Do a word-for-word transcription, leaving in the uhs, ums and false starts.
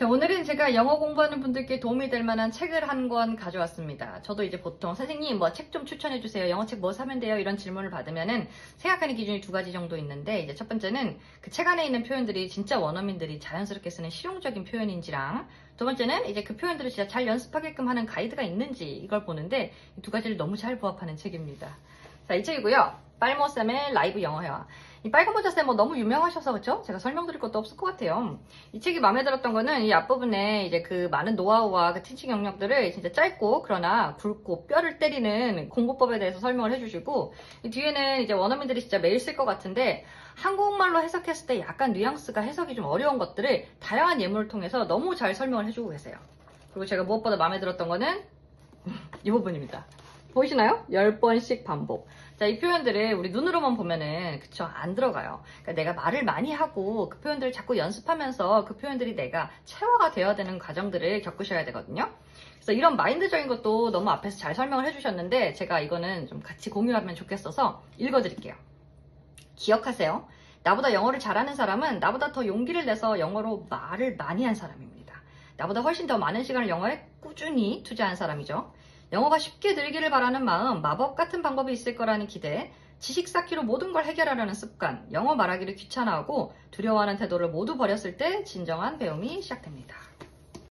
자, 오늘은 제가 영어 공부하는 분들께 도움이 될 만한 책을 한 권 가져왔습니다. 저도 이제 보통 선생님 뭐 책 좀 추천해 주세요. 영어책 뭐 사면 돼요? 이런 질문을 받으면은 생각하는 기준이 두 가지 정도 있는데, 이제 첫 번째는 그 책 안에 있는 표현들이 진짜 원어민들이 자연스럽게 쓰는 실용적인 표현인지랑, 두 번째는 이제 그 표현들을 진짜 잘 연습하게끔 하는 가이드가 있는지, 이걸 보는데 이 두 가지를 너무 잘 부합하는 책입니다. 자, 이 책이고요. 빨모쌤의 라이브 영어회화. 이 빨간 모자쌤 뭐 너무 유명하셔서 그렇죠? 제가 설명드릴 것도 없을 것 같아요. 이 책이 마음에 들었던 거는 이 앞부분에 이제 그 많은 노하우와 그 티칭 영역들을 진짜 짧고 그러나 굵고 뼈를 때리는 공부법에 대해서 설명을 해주시고, 이 뒤에는 이제 원어민들이 진짜 매일 쓸 것 같은데 한국말로 해석했을 때 약간 뉘앙스가 해석이 좀 어려운 것들을 다양한 예문을 통해서 너무 잘 설명을 해주고 계세요. 그리고 제가 무엇보다 마음에 들었던 거는 이 부분입니다. 보이시나요? 열 번씩 반복. 자, 이 표현들을 우리 눈으로만 보면은 그쵸, 안 들어가요. 그러니까 내가 말을 많이 하고 그 표현들을 자꾸 연습하면서 그 표현들이 내가 체화가 되어야 되는 과정들을 겪으셔야 되거든요. 그래서 이런 마인드적인 것도 너무 앞에서 잘 설명을 해주셨는데, 제가 이거는 좀 같이 공유하면 좋겠어서 읽어드릴게요. 기억하세요. 나보다 영어를 잘하는 사람은 나보다 더 용기를 내서 영어로 말을 많이 한 사람입니다. 나보다 훨씬 더 많은 시간을 영어에 꾸준히 투자한 사람이죠. 영어가 쉽게 늘기를 바라는 마음, 마법 같은 방법이 있을 거라는 기대, 지식 쌓기로 모든 걸 해결하려는 습관, 영어 말하기를 귀찮아하고 두려워하는 태도를 모두 버렸을 때 진정한 배움이 시작됩니다.